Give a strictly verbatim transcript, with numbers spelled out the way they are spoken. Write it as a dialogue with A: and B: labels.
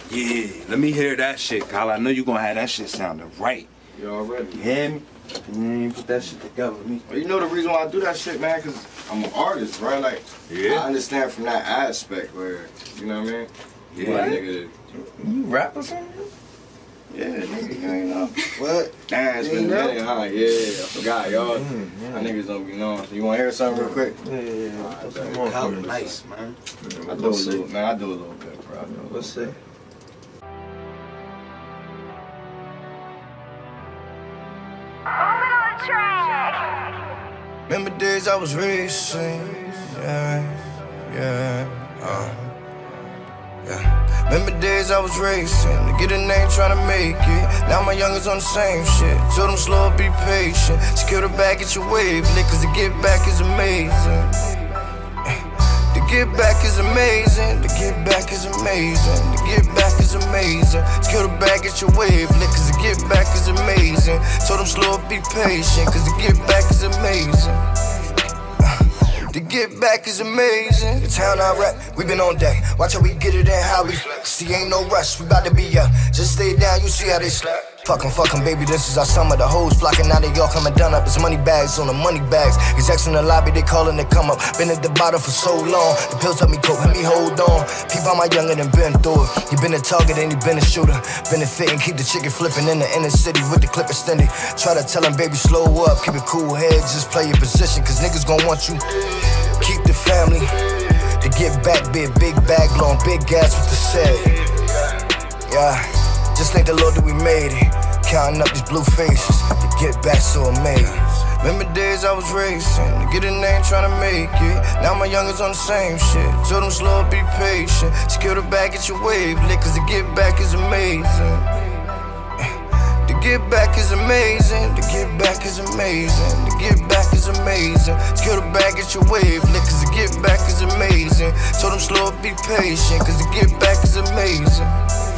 A: Yeah, let me hear that shit, Kyle. I know you gonna have that shit sounding right.
B: You already.
A: You hear me? You ain't put that shit together with me.
B: Well, you know the reason why I do that shit, man, because I'm an artist, right? Like,
A: yeah.
B: I understand from that aspect where, you know what I mean?
A: Yeah.
B: Like, nigga,
A: you rap or something?
B: Yeah, nigga, you ain't know. What? Damn, it's been a minute, huh? Yeah, I forgot, y'all. Mm, yeah. My niggas don't be knowing. So you wanna hear something real quick?
A: Yeah, yeah, yeah. Right, Kyle, nice, man.
B: Yeah, I do a little, man, I do a little bit, bro.
A: Let's see.
C: Remember days I was racing, yeah, yeah, uh, yeah. Remember days I was racing, to get a name trying to make it. Now my youngins on the same shit, told them slow, be patient. Secure the bag, get your wave lit, cause to get back is amazing. To get back is amazing, to get back is amazing, to get back is amazing. Secure the bag, get your wave lit, cause to get back is amazing. Told them slow, be patient, cause to get back is amazing. To get back is amazing. The town I rap, we been on deck. Watch how we get it and how we flex. See, ain't no rush, we bout to be up. Just stay down, you see how they slap. Fuckin', fuckin', baby, this is our summer. The hoes flocking, now they all coming down up. It's money bags on the money bags. Execs in the lobby, they callin' to come up. Been at the bottom for so long. The pills help me cope, help me hold on. People my younger than been through it. You been a target and you been a shooter. Been a fit and keep the chicken flipping in the inner city with the clip extended. Try to tell them, baby, slow up, keep it cool head, just play your position, cause niggas gon' want you. Keep the family. To get back, be a big bag, blowing big gas with the set. Yeah, just thank the Lord that we made it. Counting up these blue faces to get back so amazed. Remember days I was racing, to get a name trying to make it. Now my youngins on the same shit, told them slow, be patient. Secure the bag, get your wave lit, cause to get back is amazing. To get back is amazing, to get back is amazing, to get back is amazing. Secure the bag, get your wave lit, cause to get back is amazing. Told them slow, be patient, cause to get back is amazing.